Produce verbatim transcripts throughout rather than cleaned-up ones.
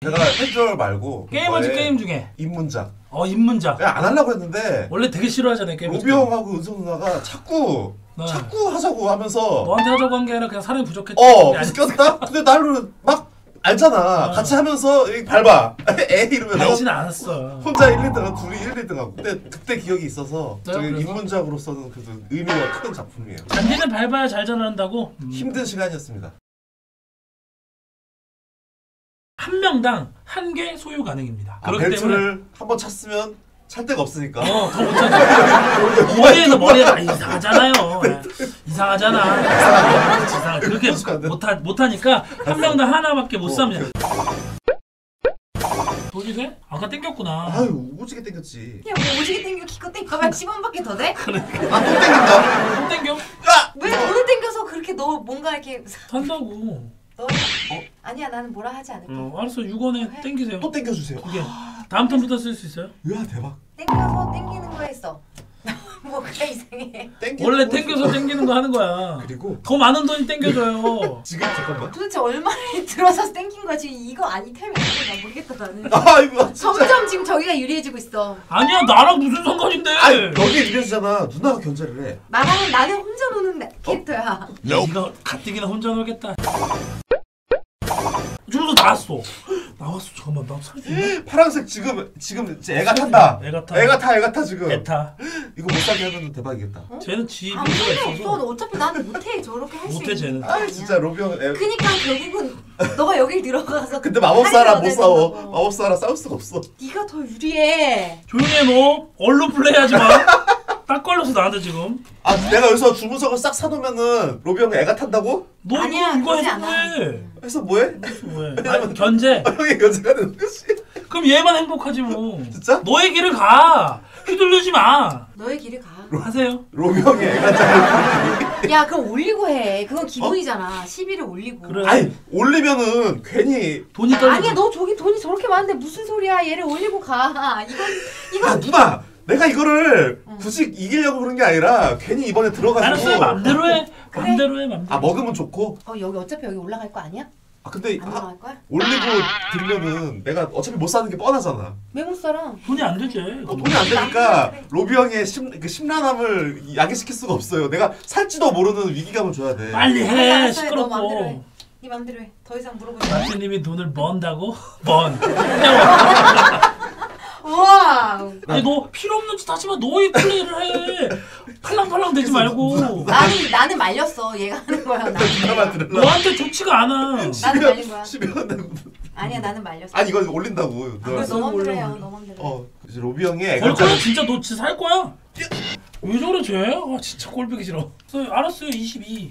제가 해줄 말고 게임하지 게임 중에 입문작. 어 입문작. 안 하려고 했는데 원래 되게 싫어하잖아요 게임. 로비 형하고 은성 누나가 자꾸 네. 자꾸 하자고 하면서 너한테 하자고 한 게 아니라 그냥 사람이 부족했지. 어 부족했다? 근데 나를 막 알잖아. 어. 같이 하면서 밟아. 에 이러면 알지는 않았어. 혼자 일, 이 등 하고 둘이 일, 이 등 하고. 근데 그때 기억이 있어서 저희 그래서? 입문작으로서는 그래도 의미가 큰 작품이에요. 잔디는 밟아야 잘 자란다고? 음. 힘든 시간이었습니다. 한 명당 한 개 소유 가능입니다. 아, 벨트를 한번 찼으면 찰 데가 없으니까. 어, 더 못 찾아. 머리에서 머리에서 이상하잖아요. 이상하잖아. 이상하. 그렇게 못하 못하니까 한 명당 하나밖에 못 삽니다. 도지세? 아까 땡겼구나. 아유 오지게 땡겼지. 야 뭐 오지게 땡겨 기껏 땡겨면 십 원밖에 더 돼? 아 또 땡긴다. 또 땡겨? 왜 돈을 땡겨서 그렇게 너 뭔가 이렇게 산다고. 너 어? 아니야 나는 뭐라 하지 않을 거야. 어, 알았어 육 원에 땡기세요. 또 땡겨주세요. 두 개. 다음 턴부터 쓸 수 있어요? 으아 대박. 땡겨서 땡기는 거 했어. 뭐 그래 이상해. 원래 땡겨서 땡기는 거 하는 거야. 그리고 더 많은 돈이 땡겨져요. 지금 잠깐만. 도대체 얼마를 들어서 땡긴 거야 지금 이거 아니 템이 아니야 모르겠다 나는. 아 이거 진짜. 점점 지금 저기가 유리해지고 있어. 아니야 나랑 무슨 상관인데? 아니 여기 이래주잖아. 누나가 견제를 해. 나랑 나는 혼자 노는 캐릭터야. 네가 가뜩이나 혼자 놀겠다. 주문서 나왔어. 나왔어. 잠깐만 나 살 수 있나? 파란색 지금 지금 이제 애가 탄다. 애가 타. 애가 타 애가 타 지금. 애타. 이거 못 사게 하면 대박이겠다. 어? 쟤는 지 아무 문제가 소리 있어서. 없어. 어차피 나는 못해 저렇게 할 수 못해, 쟤는. 있는 아 진짜 로비 형. 애... 그니까 결국은 너가 여길 들어가서 근데 마법사랑 못 싸워. 된다고. 마법사랑 싸울 수가 없어. 네가 더 유리해. 조용히 해 너. 얼른 플레이하지 마. 딱 걸려서 나한테 지금. 아 내가 여기서 주문석을 싹 사놓으면은 로비 형 애가 탄다고? 너 아니야, 이거 이거 그러지 해서 않아. 뭐해? 해서 뭐해? 뭐해? 아니, 견제. 형이 견제가 되는 거지. 그럼 얘만 행복하지 뭐. 진짜? 너의 길을 가. 휘둘르지 마. 너의 길을 가. 하세요. 로비 형이 애가 잘. 야 그럼 올리고 해. 그건 기본이잖아. 시비를 올리고. 그래. 아니 올리면은 괜히. 돈이 떨어져. 아니야 너 저기 돈이 저렇게 많은데 무슨 소리야. 얘를 올리고 가. 이건 이건 아 누나. 내가 이거를 응. 굳이 이기려고 그런 게 아니라 괜히 이번에 들어가지고. 알았어 맘대로 해. 그래. 맘대로 해 맘대로. 아 먹으면 좋고. 어 여기 어차피 여기 올라갈 거 아니야? 아 근데 안 올라갈 거야? 올리고 들면은 내가 어차피 못 사는 게 뻔하잖아. 왜 못 살아? 돈이 안 되지. 어, 돈이 안 되니까 로비 형의 심, 그 심란함을 야기시킬 수가 없어요. 내가 살지도 모르는 위기감을 줘야 돼. 빨리 알았어, 해. 알았어, 해. 너 맘대로 해. 시끄럽고. 네 맘대로 해. 더 이상 물어보지 마. 마티님이 돈을 번다고? 번. 우와. 아니 너 필요 없는 짓 하지마. 너의 플레이를 해. 팔랑팔랑 대지 말고. 나는 나는 말렸어. 얘가 하는 거야. 나는. 누나만 들으려. 너한테 좋지가 않아. 나는 말린 거야. 십여 아니야 나는 말렸어. 아니 이거 올린다고. 그래 너 맘대로 해요. 너 맘대로. 어 이제 로비 형이 애가 걸 거야 잘- 진짜 너 진짜 살 거야. 왜 저래 쟤? 아 진짜 꼴보기 싫어. 저, 알았어요 이십이.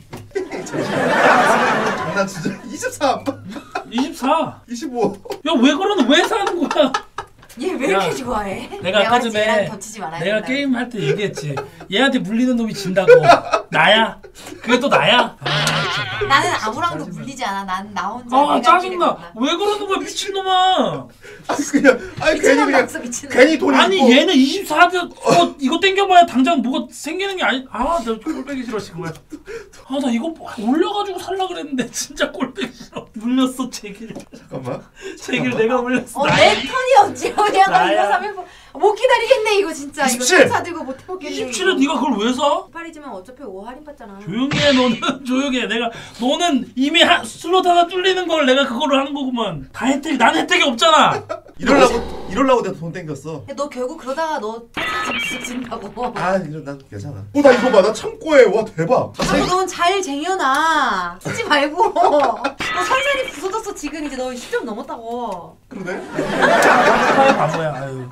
장난 진짜. 이십삼. 이십사. 이십오. 야 왜 그러는 왜 사는 거야? 얘 왜 야, 이렇게 좋아해? 내가 아까 쟤랑 전에 겹치지 말아야 내가 된다. 게임 할 때 얘기했지. 얘한테 물리는 놈이 진다고. 나야. 그게 또 나야. 아, 진짜. 나는 아무랑도 물리지 않아. 난 나 혼자. 아 내가 짜증나. 길을 왜 그러는 거야 미친놈아. 아니 그냥 아니 괜히 미친놈 그냥 낙서 미친놈. 괜히 돈이 아니 있고. 얘는 이십사대 어, 이거 땡겨봐야 당장 뭐가 생기는 게 아니. 아나 꼴보기 싫어 지금. 아 나 이거 올려가지고 살라 그랬는데 진짜 꼴보기 싫어. 물렸어 제길. 잠깐만. 제길 내가 물렸어. 어, 나야. 내 턴이었지. 그냥 나야. 이거 사면 못 기다리겠네 이거 진짜. 이십칠. 이거 사들고 못 해먹겠네. 이십칠에 네가 그걸 왜 사? 팔이지만 어차피 오 할인 받잖아. 조용히 해 너는. 조용히 해. 내가 너는 이미 한, 슬롯 하나 뚫리는 걸 내가 그거를 하는 거구만. 다 혜택이 난 혜택이 없잖아. 이럴라고 이럴라고 내가 돈 땡겼어. 야, 너 결국 그러다가 너 진다고. 아 이거 난 괜찮아. 어나 이거 봐. 나 창고에 와 대박. 아니 넌잘 쟁여놔. 쓰지 말고. 너 살살이 부서졌어 지금. 이제 너 십 점 넘었다고. 그러네. 사회 바보야. 아유.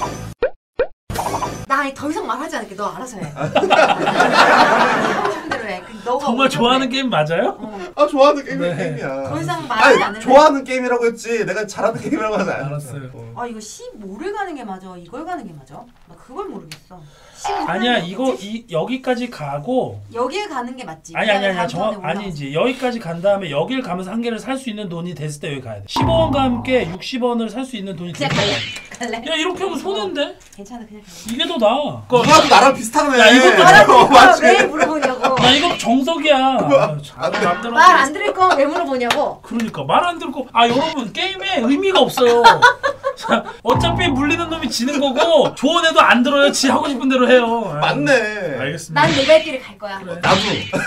나 더 이상 말하지 않을게. 너 알아서 해. 하고 싶은 대로 해. 그 너가 정말 오면 좋아하는 돼. 게임 맞아요? 어. 아 좋아하는 게임이 네. 게임이야. 더 이상 말하지 아니 않을래. 좋아하는 게임이라고 했지. 내가 잘하는 게임이라고 하지 않았어. 알았어요. 어. 아 이거 십오를 가는 게 맞아? 이걸 가는 게 맞아? 나 그걸 모르겠어. 아니야 이거 이 여기까지 가고 여기에 가는 게 맞지? 아니 아니 아니 다음 저 턴에 올라가서. 아니지 여기까지 간 다음에 여길 가면서 한 개를 살 수 있는 돈이 됐을 때 여기 가야 돼. 십오 원과 함께 육십 원을 살 수 있는 돈이 그냥 됐다. 갈래? 갈래? 야 이렇게 하면 손해인데? 괜찮아 그냥 갈래. 이게 더 나아. 누나도 나랑 비슷하네. 야, 이것도 알아 어, 맞지? 왜 물어보냐고. 야 이것도 막 정석이야. 아, 참, 맘대로 말 하지. 안 들을 거 왜 물어보냐고. 그러니까 말 안 듣고 아 여러분 게임에 의미가 없어요. 자, 어차피 물리는 놈이 지는 거고 조언해도 안 들어요. 지 하고 싶은 대로 해요. 아, 맞네. 알겠습니다. 난 내 갈 길을 갈 거야. 그래. 나도.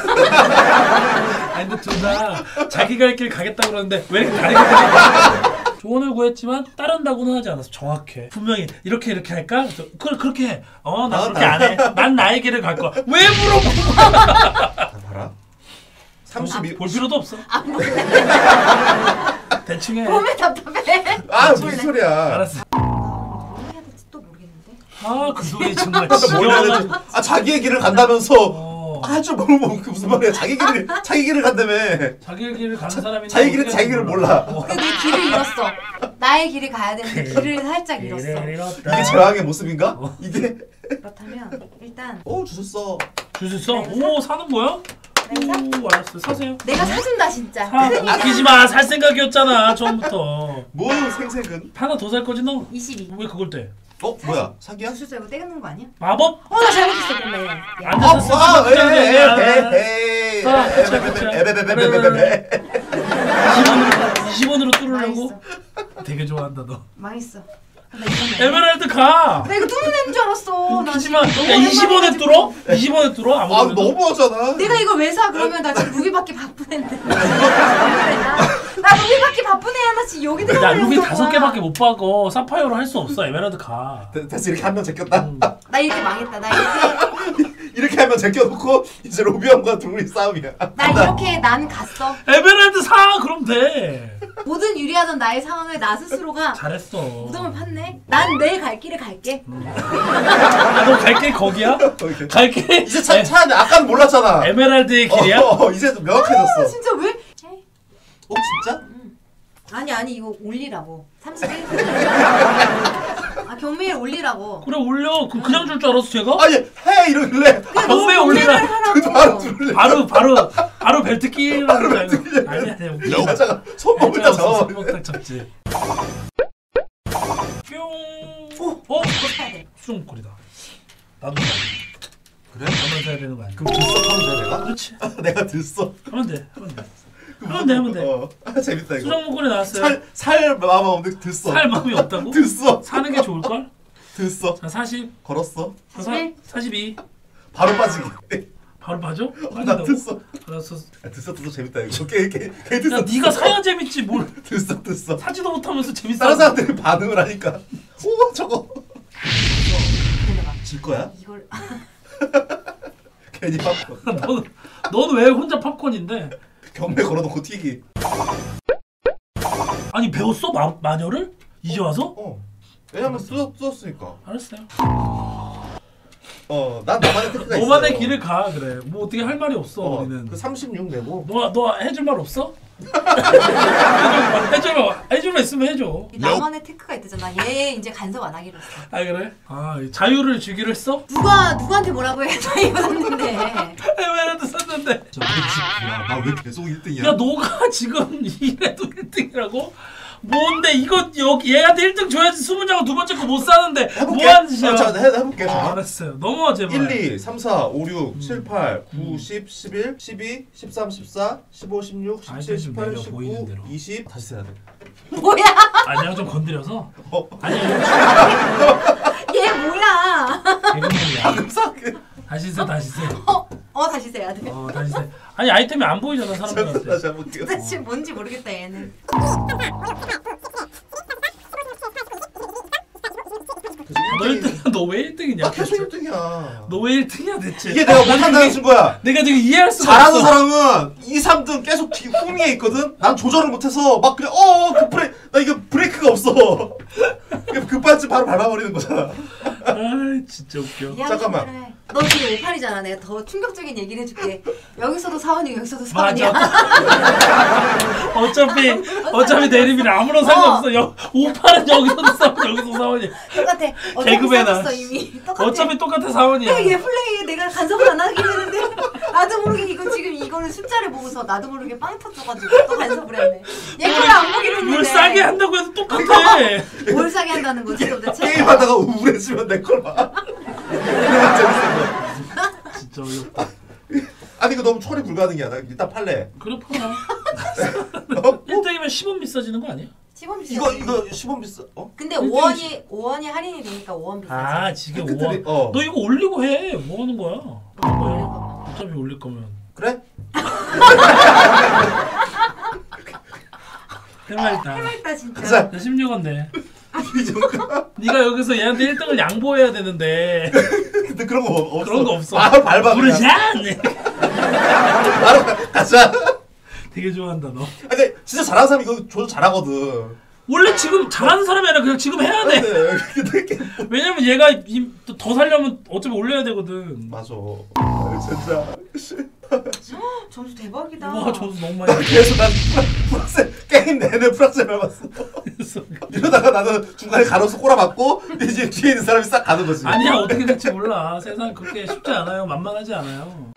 아니 근데 둘 다 자기 갈 길 가겠다 그러는데 왜 이렇게 다르게 조언을 구했지만 따른다고는 하지 않았어. 정확해. 분명히 이렇게 이렇게 할까? 그래서 그 그렇게 해. 어, 나 아, 그렇게 나- 안 해. 난 나의 길을 갈 거야. 왜 물어봐? 봐라. 삼십이. 볼 필요도 없어. 안 볼래. 대충 해. 보면 답답해. 아 무슨 소리야. 알았어. 뭘 해야 될지 또 모르겠는데. 아, 그 소리 정말 뭘 해야 되지? 지겨워가지고. 아 자기의 길을 간다면서 어, 아주 모르면 그 무슨 말이야. 자기 길을 자기 길을 간다며. 자기 길을 가는 사람이 자기 길은 자기 길을 몰라. 근데 내 길을 잃었어. 나의 길을 가야 되는데 길을 살짝 잃었어. 이게 제왕의 모습인가? 어. 이게 그렇다면 일단 어 주셨어. 주스 써? 네, 오, 사는 거야? 내가 오, 알았어. 사세요. 내가 사준다 진짜. 사. 그러니까 아끼지 마. 살 생각이었잖아. 처음부터. 뭐 생색은? 하나 더 살 거지 너? 이십이. 왜 그걸 떼? 어 뭐야 사기야? 주술자 이거 떼는 거 아니야? 마법? 어 나 잘못했어 근데. 야. 안 아, 됐어. 아, 쓰지 마. 에헤헤헤. 아, 그쵸, 그쵸. 에베베베베베베베. 이십 원으로 이십 원으로 뚫으려고? 망했어. 되게 좋아한다 너. 망했어. 나 이거 에메랄드 가. 나 이거 뚫는 애인 줄 알았어. 나 웃기지만 지금 야 너무 이십 원에 오랜만에 뚫어? 이십 원에 뚫어? 아 아무도 너무하잖아. 내가 이걸 왜 사? 그러면 나 지금 루비받기 바쁜 애인데. 나 루비받기 바쁜 애 하나 지금 여기 야 들어가려고 루비 그런 다섯 거야. 개밖에 못 박어. 사파이어로 할 수 없어. 에메랄드 가. 되- 됐어 이렇게 한 명 제꼈다. 음. 나 이렇게 망했다. 나 이렇게 이렇게 하면 제껴놓고 이제 로비 형과 둘이 싸움이야. 나 이렇게 난 갔어. 에메랄드 사. 그럼 돼. 모든 유리하던 나의 상황을 나 스스로가 잘했어. 무덤을 팠네. 난 내 갈 길을 갈게. 너 갈 길 거기야? 오케이. 갈 길? 이제 차, 차 안에 아까는 몰랐잖아. 에메랄드의 길이야? 어, 어, 이제 좀 명확해졌어. 아, 진짜 왜? 에이. 어 진짜? 아니 아니 이거 올리라고. 삼십일. 아 경매에 올리라고. 그래 올려. 그 그냥 줄 줄 알았어 제가? 아니 해 이러길래 경매 올리라. 그 바로 들을래. 바로 바로 바로 벨트 끼라는 줄 알고. 아니 아니 웃기지 마. 여자가 손목을 다 잡아. 손목딱 잡지. 뿅. 어? 사야 돼. 수정골이다. 나도 그래? 가만 사야 되는 거 아니야? 그럼 들썩 하면 돼 내가? 그렇지. 내가 들썩. 하면 돼. 하면 돼. 하면 돼. 하면 돼. 어, 아, 재밌다 이거. 수정 목걸이 나왔어요. 살, 살 마음 없는데 들썩. 살 마음이 없다고? 들썩. 사는 게 좋을 걸? 들썩. 자 사십. 걸었어. 사, 사십일. 사십이. 바로 빠지기. 바로 봐줘? 나 빠진다고? 들썩. 알았어. 아, 들썩도 재밌다 이거. 개, 개, 개 들썩. 야 네가 사야 재밌지 뭘 들썩 들썩. 사지도 못하면서 재밌어. 다른 사람들이 반응을 하니까 오 저거 내려가. 질 거야? 이걸 괜히 팝콘. 너는 너는 왜 혼자 팝콘인데? 경매 걸어놓고 튀기. 아니 배웠어 마, 마녀를? 이제 와서? 어. 왜냐면 쏟, 쏟았으니까. 알았어요. 어, 난 나만의 테크가 있어. 너만의 길을 가 그래. 뭐 어떻게 할 말이 없어 어, 우리는. 그 삼십육 내고. 너 너 해줄 말 없어? 해줄 말 해줄 말 있으면 해줘. 나만의 테크가 있대잖아. 얘 이제 간섭 안 하기로 했어. 아 그래? 아 자유를 주기로 했어? 누가 누구한테 뭐라고 해? 나 이거 샀는데. 에메랄드 샀는데. 저 야, 나 왜 계속 일 등이야? 야 너가 지금 이래도 일 등이라고? 뭔데 이거 여기 얘한테 일 등 줘야지 스무 장은 두 번째 거 못 사는데 해볼게. 뭐하는 짓이야? 어, 자, 해, 해볼게. 아, 잠깐. 알았어요. 넘어와 제발. 일, 이, 삼, 사, 오, 육, 음. 칠, 팔, 구, 음. 십, 십일, 십이, 십삼, 십사, 십오, 십육, 아이템 십칠, 좀 십팔, 내려, 보이는 십구, 대로. 이십. 다시 세야 돼. 뭐야? 아 내가 좀 건드려서. 어. 아니 얘 뭐야? 개그맨이야. 방금 싹. 다시 세 다시 세. 어, 어 다시 세야 돼. 어 다시 세. 아니 아이템이 안 보이잖아 사람들한테. 다시 해볼게요. 도대체 뭔지 모르겠다 얘는. 너 일 등 너 왜 일 등이냐? 나 계속 일 등이야. 너 왜 일 등이야 대체? 이게 내가 난 못한다는 그게- 친구야. 내가 지금 이해할 수가 잘하는 없어. 사람은 이, 삼 등 계속 뒤 후미에 있거든? 난 조절을 못해서 막 그냥 어어 그 브레 나 이거 브레이크가 없어. 급발진 바로 밟아버리는 거잖아. 아 진짜 웃겨. 야, 잠깐만. 그래. 너 지금 오팔이잖아. 내가 더 충격적인 얘기를 해줄게. 여기서도 사원이고 여기서도 사원이야. 맞아. 어차피 어차피 대립이랑 아무런 상관없어. 여 오팔은 여기서도 사원 여기서 사원이야. 똑같아. 어차피 개그맨아. 써줬어 이미. 똑같아. 어차피 똑같아 사원이야. 야, 얘 플레이에 내가 간섭을 안 하긴 했는데 나도 모르게 이거 지금 이거는 숫자를 보고서 나도 모르게 빵 터져가지고 또 간섭을 했네. 얘 거를 안 보기로 했는데. 뭘 싸게 한다고 해서 똑같아. 뭘 싸게 한다는 거지 도대체? 게임하다가 우울해지면 내 걸 봐. 그러면 재밌어. 진짜 어이없다. 아 아니 이거 너무 처리 불가능이야. 나 일단 팔래. 그래 팔아. 어? 일 등이면 십 원 비싸지는 거 아니야? 십 원 비싸. 이거 이거 십 원 비싸. 어? 근데 일 등이 오 원이 오 원이 할인이 되니까 오 원 비싸지. 아 지금 오 팩트들이- 원. 어. 너 이거 올리고 해. 뭐 하는 거야? 올릴 뭐야? 거면. 어차피 올릴 거면. 그래? 해맑다. 해맑다 진짜. 가자. 나 십육 원 내. 이 정도. 네가 여기서 얘한테 일 등을 양보해야 되는데 근데 그런 거 없어. 그런 거 없어. 바로 밟아. 그냥. 부르잔. 바로 가- 가자. 되게 좋아한다 너. 아, 근데 진짜 잘하는 사람 이거 조절 잘하거든. 원래 지금 잘하는 사람이 아니라 그냥 지금 해야 돼. 근데 이렇게 왜냐면 얘가 이- 더 살려면 어차피 올려야 되거든. 맞아. 아, 진짜. 점수 대박이다. 와 점수 너무 많이 그래서 난 프락셀 게임 내내 프락셀 밟았어. 했어. 이러다가 나는 중간에 가로수 꼬라박고 이제 뒤에 있는 사람이 싹 가는 거지. 아니야 어떻게 될지 몰라. 세상 그렇게 쉽지 않아요. 만만하지 않아요.